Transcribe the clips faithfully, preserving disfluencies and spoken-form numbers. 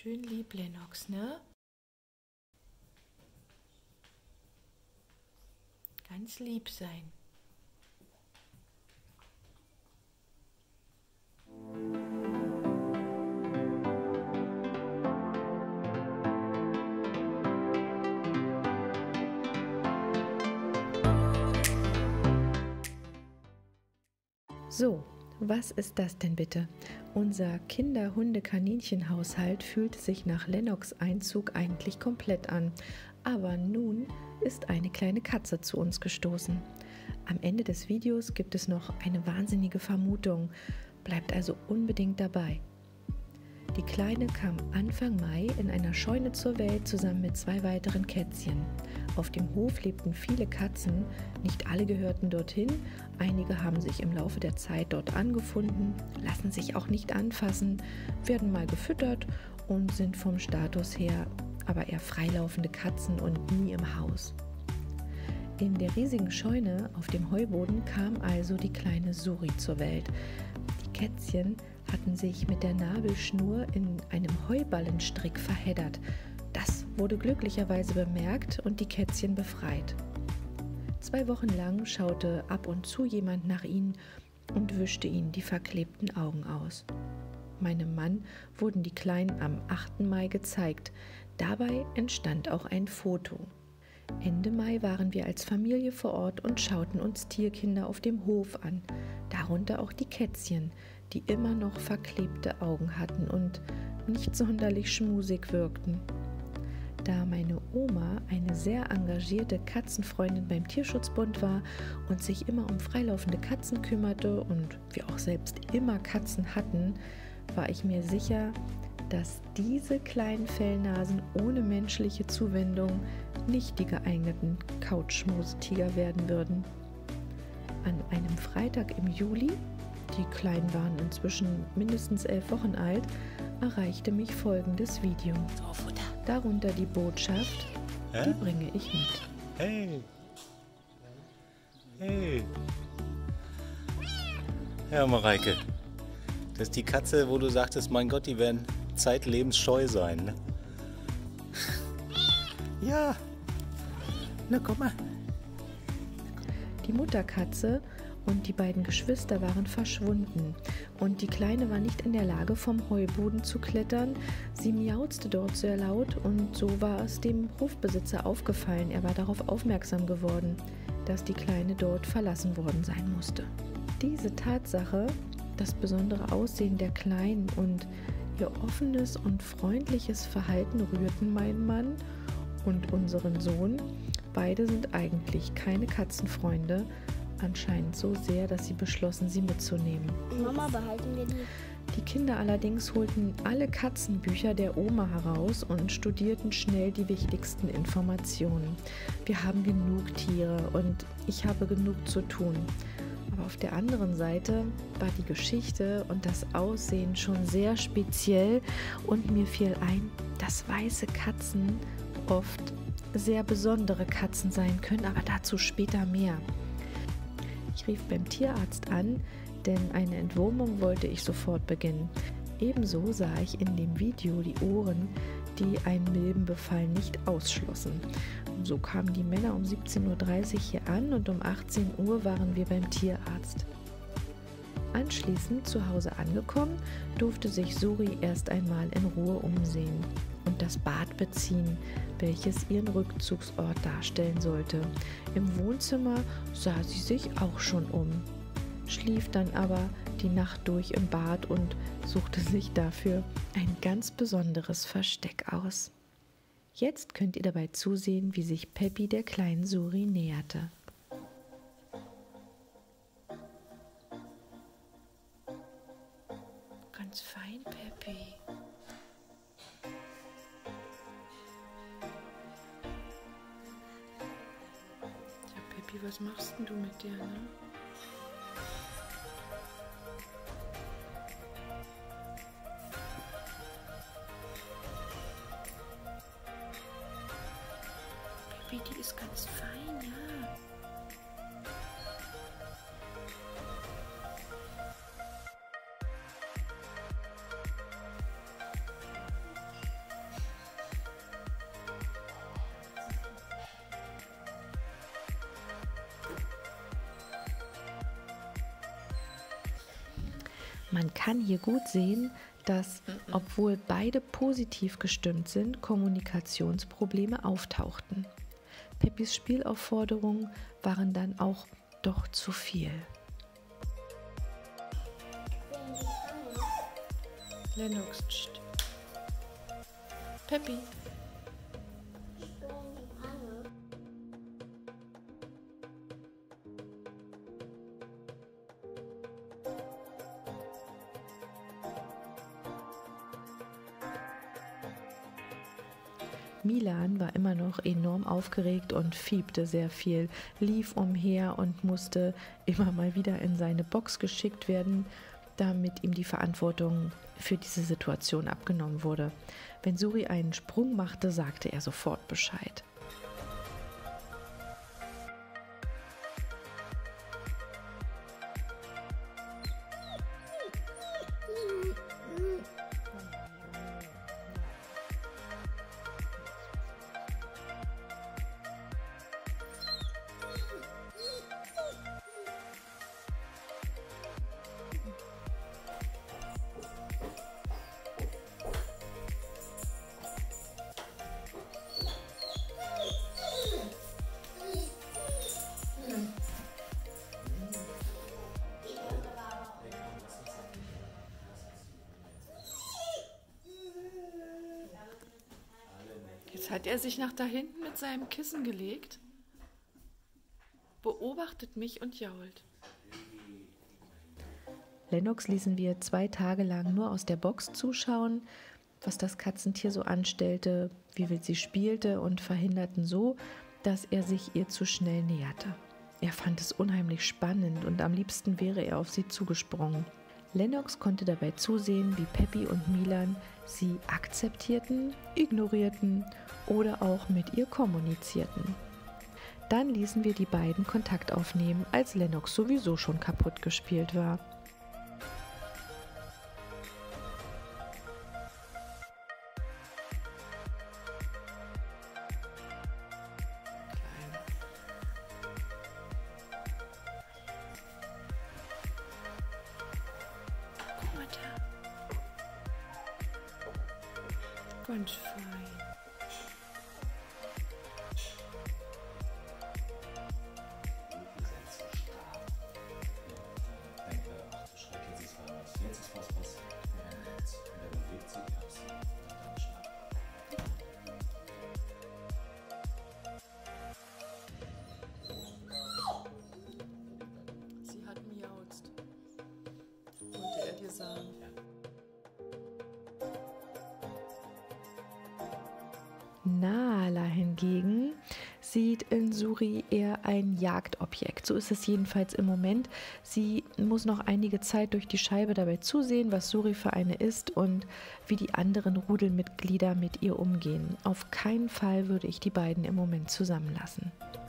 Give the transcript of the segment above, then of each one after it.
schön lieb, Lennox, ne? Ganz lieb sein. So, was ist das denn bitte? Unser Kinder-Hunde-Kaninchen-Haushalt fühlte sich nach Lennox Einzug eigentlich komplett an, aber nun ist eine kleine Katze zu uns gestoßen. Am Ende des Videos gibt es noch eine wahnsinnige Vermutung, bleibt also unbedingt dabei. Die Kleine kam Anfang Mai in einer Scheune zur Welt zusammen mit zwei weiteren Kätzchen. Auf dem Hof lebten viele Katzen, nicht alle gehörten dorthin, einige haben sich im Laufe der Zeit dort angefunden, lassen sich auch nicht anfassen, werden mal gefüttert und sind vom Status her aber eher freilaufende Katzen und nie im Haus. In der riesigen Scheune auf dem Heuboden kam also die kleine Suri zur Welt. Die Kätzchen hatten sich mit der Nabelschnur in einem Heuballenstrick verheddert. Das wurde glücklicherweise bemerkt und die Kätzchen befreit. Zwei Wochen lang schaute ab und zu jemand nach ihnen und wischte ihnen die verklebten Augen aus. Meinem Mann wurden die Kleinen am achten Mai gezeigt. Dabei entstand auch ein Foto. Ende Mai waren wir als Familie vor Ort und schauten uns Tierkinder auf dem Hof an, darunter auch die Kätzchen, die immer noch verklebte Augen hatten und nicht sonderlich schmusig wirkten. Da meine Oma eine sehr engagierte Katzenfreundin beim Tierschutzbund war und sich immer um freilaufende Katzen kümmerte und wir auch selbst immer Katzen hatten, war ich mir sicher, dass diese kleinen Fellnasen ohne menschliche Zuwendung nicht die geeigneten Couchschmusetiger werden würden. An einem Freitag im Juli, die Kleinen waren inzwischen mindestens elf Wochen alt, erreichte mich folgendes Video. Darunter die Botschaft, Hä? die bringe ich mit. Hey! Hey! Ja, Mareike, das ist die Katze, wo du sagtest, mein Gott, die werden zeitlebens scheu sein, ne? Ja! Na, komm mal! Die Mutterkatze und die beiden Geschwister waren verschwunden und die Kleine war nicht in der Lage, vom Heuboden zu klettern. Sie miauzte dort sehr laut und so war es dem Hofbesitzer aufgefallen. Er war darauf aufmerksam geworden, dass die Kleine dort verlassen worden sein musste. Diese Tatsache, das besondere Aussehen der Kleinen und ihr offenes und freundliches Verhalten rührten meinen Mann und unseren Sohn. Beide sind eigentlich keine Katzenfreunde, anscheinend so sehr, dass sie beschlossen, sie mitzunehmen. Mama, behalten wir die? Die Kinder allerdings holten alle Katzenbücher der Oma heraus und studierten schnell die wichtigsten Informationen. Wir haben genug Tiere und ich habe genug zu tun. Aber auf der anderen Seite war die Geschichte und das Aussehen schon sehr speziell und mir fiel ein, dass weiße Katzen oft sehr besondere Katzen sein können, aber dazu später mehr. Ich rief beim Tierarzt an, denn eine Entwurmung wollte ich sofort beginnen. Ebenso sah ich in dem Video die Ohren, die einen Milbenbefall nicht ausschlossen. Und so kamen die Männer um siebzehn Uhr dreißig hier an und um achtzehn Uhr waren wir beim Tierarzt. Anschließend zu Hause angekommen, durfte sich Suri erst einmal in Ruhe umsehen und das Bad beziehen, welches ihren Rückzugsort darstellen sollte. Im Wohnzimmer sah sie sich auch schon um, schlief dann aber die Nacht durch im Bad und suchte sich dafür ein ganz besonderes Versteck aus. Jetzt könnt ihr dabei zusehen, wie sich Peppi der kleinen Suri näherte. Ganz fein, Peppi. Ja, Peppi, was machst denn du mit der, ne? Peppi, die ist ganz fein, ja. Man kann hier gut sehen, dass, obwohl beide positiv gestimmt sind, Kommunikationsprobleme auftauchten. Peppis Spielaufforderungen waren dann auch doch zu viel. Lennox, tsch. Peppi. Milan war immer noch enorm aufgeregt und fiebte sehr viel, lief umher und musste immer mal wieder in seine Box geschickt werden, damit ihm die Verantwortung für diese Situation abgenommen wurde. Wenn Suri einen Sprung machte, sagte er sofort Bescheid. Jetzt hat er sich nach da hinten mit seinem Kissen gelegt, beobachtet mich und jault. Lennox ließen wir zwei Tage lang nur aus der Box zuschauen, was das Katzentier so anstellte, wie wild sie spielte und verhinderten so, dass er sich ihr zu schnell näherte. Er fand es unheimlich spannend und am liebsten wäre er auf sie zugesprungen. Lennox konnte dabei zusehen, wie Peppi und Milan sie akzeptierten, ignorierten oder auch mit ihr kommunizierten. Dann ließen wir die beiden Kontakt aufnehmen, als Lennox sowieso schon kaputt gespielt war. Ganz fein. Sie hat miauzt. Wollte er dir sagen. Nala hingegen sieht in Suri eher ein Jagdobjekt. So ist es jedenfalls im Moment. Sie muss noch einige Zeit durch die Scheibe dabei zusehen, was Suri für eine ist und wie die anderen Rudelmitglieder mit ihr umgehen. Auf keinen Fall würde ich die beiden im Moment zusammenlassen.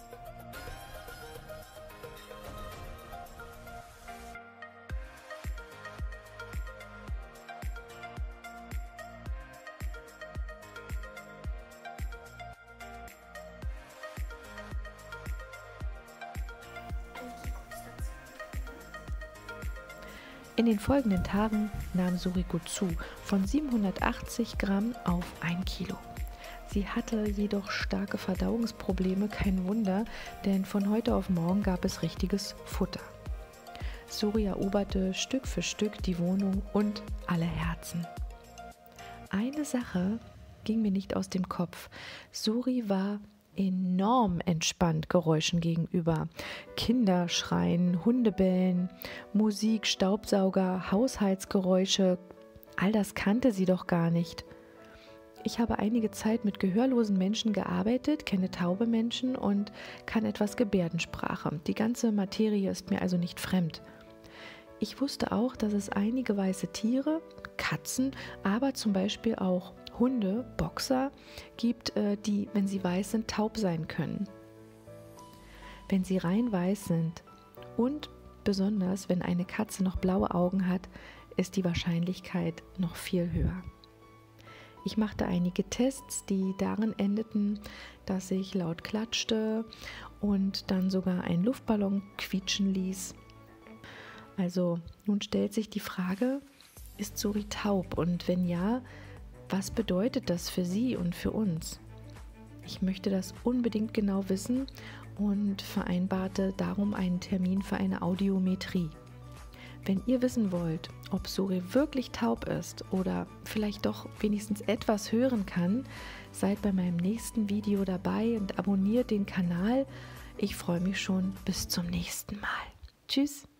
In den folgenden Tagen nahm Suri gut zu, von siebenhundertachtzig Gramm auf ein Kilo. Sie hatte jedoch starke Verdauungsprobleme, kein Wunder, denn von heute auf morgen gab es richtiges Futter. Suri eroberte Stück für Stück die Wohnung und alle Herzen. Eine Sache ging mir nicht aus dem Kopf. Suri war enorm entspannt Geräuschen gegenüber. Kinder schreien, Hunde bellen, Musik, Staubsauger, Haushaltsgeräusche, all das kannte sie doch gar nicht. Ich habe einige Zeit mit gehörlosen Menschen gearbeitet, kenne taube Menschen und kann etwas Gebärdensprache. Die ganze Materie ist mir also nicht fremd. Ich wusste auch, dass es einige weiße Tiere, Katzen, aber zum Beispiel auch Hunde, Boxer, gibt, die, wenn sie weiß sind, taub sein können. Wenn sie rein weiß sind und besonders, wenn eine Katze noch blaue Augen hat, ist die Wahrscheinlichkeit noch viel höher. Ich machte einige Tests, die darin endeten, dass ich laut klatschte und dann sogar einen Luftballon quietschen ließ. Also nun stellt sich die Frage, ist Suri taub? Und wenn ja, was bedeutet das für sie und für uns? Ich möchte das unbedingt genau wissen und vereinbarte darum einen Termin für eine Audiometrie. Wenn ihr wissen wollt, ob Suri wirklich taub ist oder vielleicht doch wenigstens etwas hören kann, seid bei meinem nächsten Video dabei und abonniert den Kanal. Ich freue mich schon. Bis zum nächsten Mal. Tschüss.